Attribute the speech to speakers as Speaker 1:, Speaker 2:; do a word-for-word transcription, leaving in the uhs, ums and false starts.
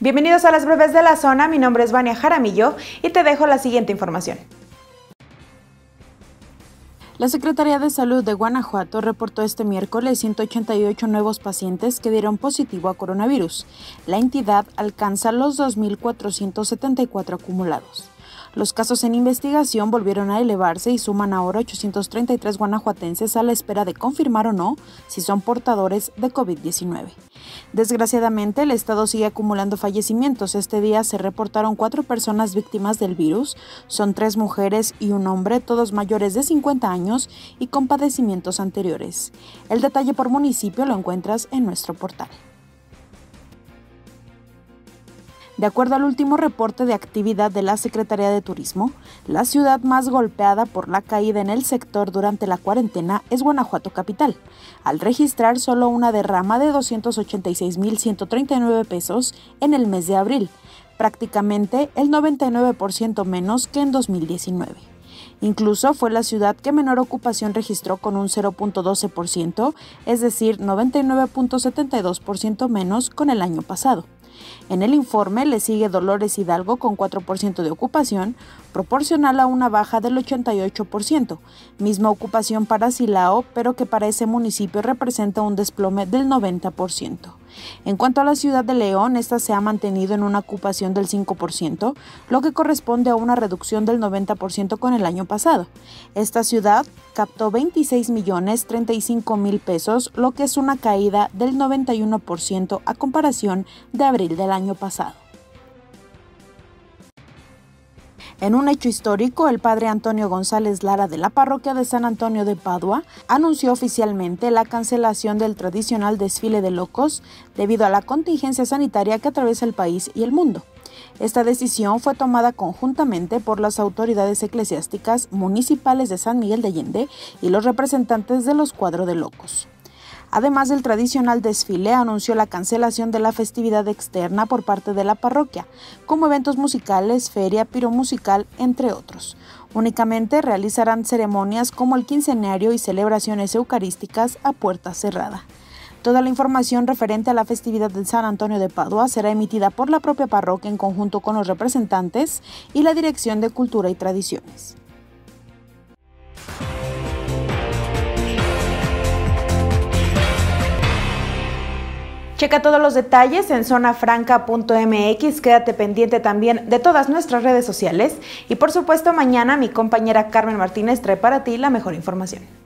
Speaker 1: Bienvenidos a las breves de la zona, mi nombre es Vania Jaramillo y te dejo la siguiente información.
Speaker 2: La Secretaría de Salud de Guanajuato reportó este miércoles ciento ochenta y ocho nuevos pacientes que dieron positivo a coronavirus. La entidad alcanza los dos mil cuatrocientos setenta y cuatro acumulados. Los casos en investigación volvieron a elevarse y suman ahora ochocientos treinta y tres guanajuatenses a la espera de confirmar o no si son portadores de COVID diecinueve. Desgraciadamente, el estado sigue acumulando fallecimientos. Este día se reportaron cuatro personas víctimas del virus. Son tres mujeres y un hombre, todos mayores de cincuenta años y con padecimientos anteriores. El detalle por municipio lo encuentras en nuestro portal. De acuerdo al último reporte de actividad de la Secretaría de Turismo, la ciudad más golpeada por la caída en el sector durante la cuarentena es Guanajuato capital, al registrar solo una derrama de doscientos ochenta y seis mil ciento treinta y nueve pesos en el mes de abril, prácticamente el noventa y nueve por ciento menos que en dos mil diecinueve. Incluso fue la ciudad que menor ocupación registró con un cero punto doce por ciento, es decir, noventa y nueve punto setenta y dos por ciento menos con el año pasado. En el informe le sigue Dolores Hidalgo con cuatro por ciento de ocupación, proporcional a una baja del ochenta y ocho por ciento, misma ocupación para Silao, pero que para ese municipio representa un desplome del noventa por ciento. En cuanto a la ciudad de León, esta se ha mantenido en una ocupación del cinco por ciento, lo que corresponde a una reducción del noventa por ciento con el año pasado. Esta ciudad captó veintiséis millones treinta y cinco mil pesos, lo que es una caída del noventa y uno por ciento a comparación de abril del año pasado. En un hecho histórico, el padre Antonio González Lara de la parroquia de San Antonio de Padua anunció oficialmente la cancelación del tradicional desfile de locos debido a la contingencia sanitaria que atraviesa el país y el mundo. Esta decisión fue tomada conjuntamente por las autoridades eclesiásticas municipales de San Miguel de Allende y los representantes de los cuadros de locos. Además del tradicional desfile, anunció la cancelación de la festividad externa por parte de la parroquia, como eventos musicales, feria, piromusical, entre otros. Únicamente realizarán ceremonias como el quinceañero y celebraciones eucarísticas a puerta cerrada. Toda la información referente a la festividad de San Antonio de Padua será emitida por la propia parroquia en conjunto con los representantes y la Dirección de Cultura y Tradiciones.
Speaker 1: Checa todos los detalles en zona franca punto m x, quédate pendiente también de todas nuestras redes sociales y por supuesto mañana mi compañera Carmen Martínez trae para ti la mejor información.